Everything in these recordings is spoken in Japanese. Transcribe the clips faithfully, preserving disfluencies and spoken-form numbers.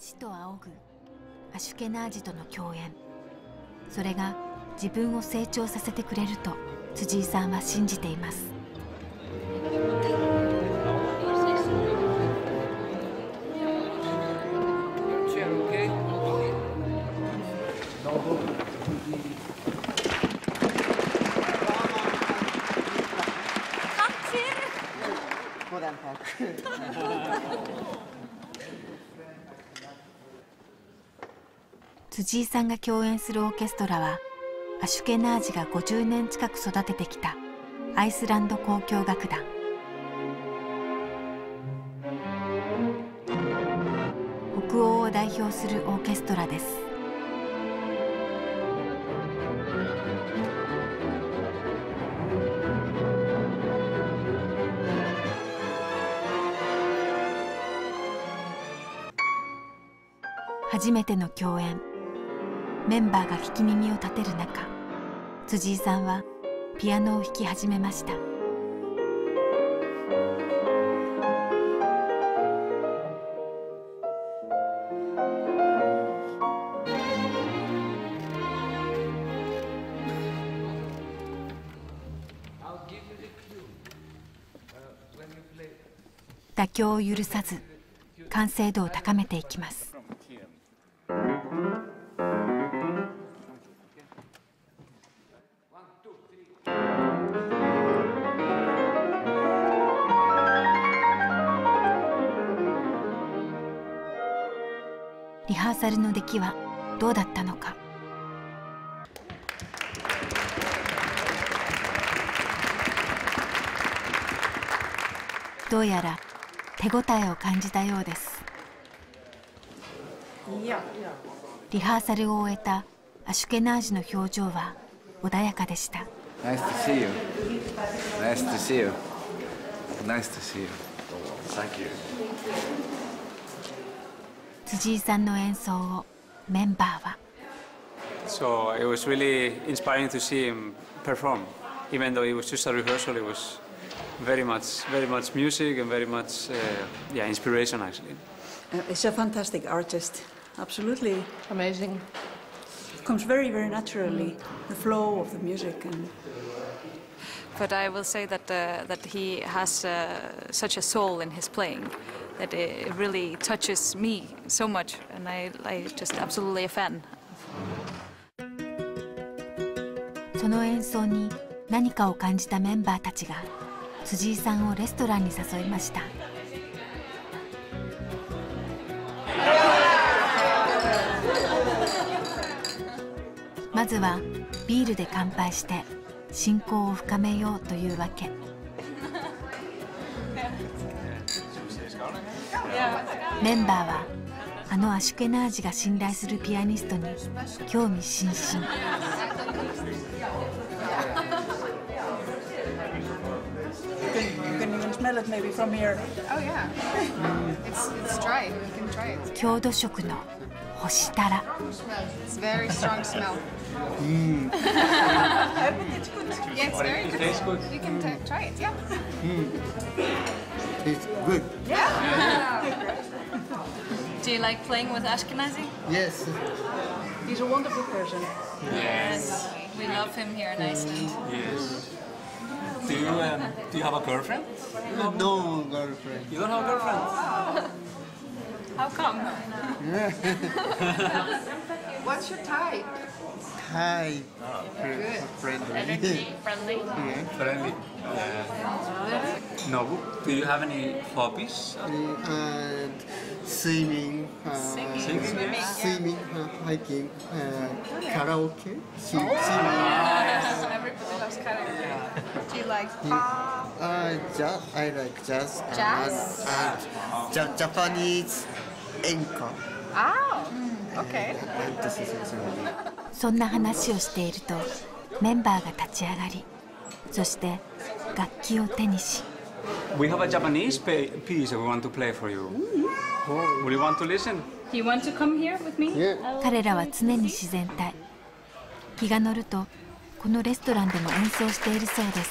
師と仰ぐアシュケナージとの共演、それが自分を成長させてくれると辻井さんは信じています。辻井さんが共演するオーケストラはアシュケナージがごじゅうねん近く育ててきたアイスランド交響楽団。北欧を代表するオーケストラです。初めての共演、メンバーが聞き耳を立てる中、辻井さんはピアノを弾き始めました。妥協を許さず完成度を高めていきます。リハーサルの出来はどうだったのか。どうやら手応えを感じたようです。リハーサルを終えたアシュケナージの表情は穏やかでした。 Nice to see you. Nice to see you. Nice to see you. Thank you. 辻井さんの演奏をメンバーは。 So it was really inspiring to see him perform, even though it was just a rehearsal. It was very much, very much music and very much, uh, yeah, inspiration actually. Uh, he's a fantastic artist, absolutely amazing. Comes very, very naturally, the flow of the music and. But I will say that uh, that he has uh, such a soul in his playing that it really touches me so much, and I, I just absolutely a fan. その演奏に何かを感じたメンバーたちが辻井さんをレストランに誘いました。まずはビールで乾杯して親交を深めようというわけ。メンバーはあのアシュケナージが信頼するピアニストに興味津々。郷土食の干したら。 It's good. Yeah. Do you like playing with Ashkenazy? Yes. He's a wonderful person. Yes. We love him here in Iceland. Yes. Do you um, do you have a girlfriend? No girlfriend. You don't have a girlfriend? How come? What's your type? Hi. Oh, good. Friendly. Energy, friendly. Yeah. Friendly. Yeah. Nobu, do you have any hobbies? And swimming. Uh, Singing. Singing. Swimming, uh, hiking, uh, karaoke. Sing, Oh. singing. Yes. Everybody loves karaoke. Do you like pop? Uh, jazz. I like jazz. Jazz? And, and ja Japanese enka. Oh, okay. そんな話をしているとメンバーが立ち上がり、そして楽器を手にし。 We have a Japanese piece we want to play for you. Would you want to listen? Do you want to come here with me? Yeah. 彼らは常に自然体。気が乗るとこのレストランでも演奏しているそうです。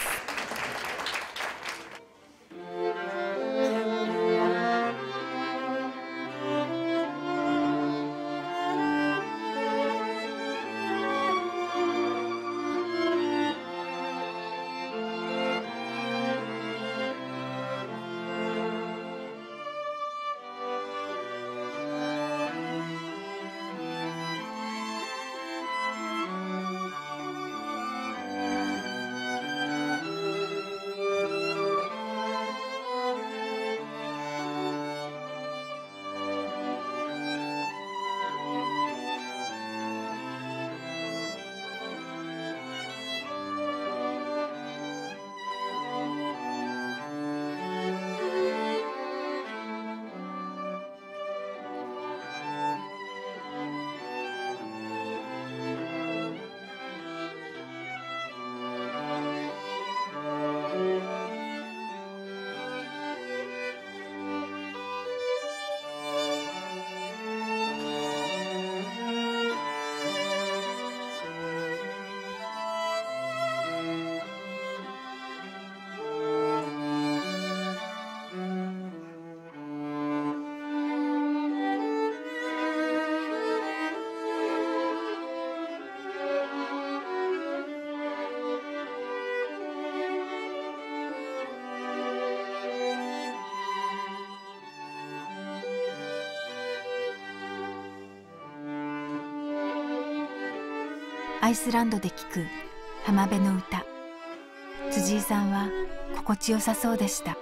アイスランドで聴く浜辺の歌。辻井さんは心地よさそうでした。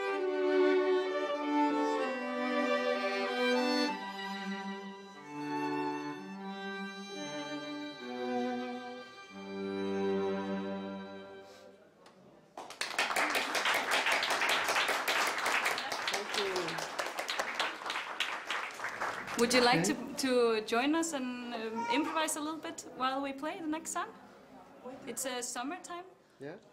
Would you like to, to join us and um, improvise a little bit while we play the next song? It's uh, summertime. Yeah.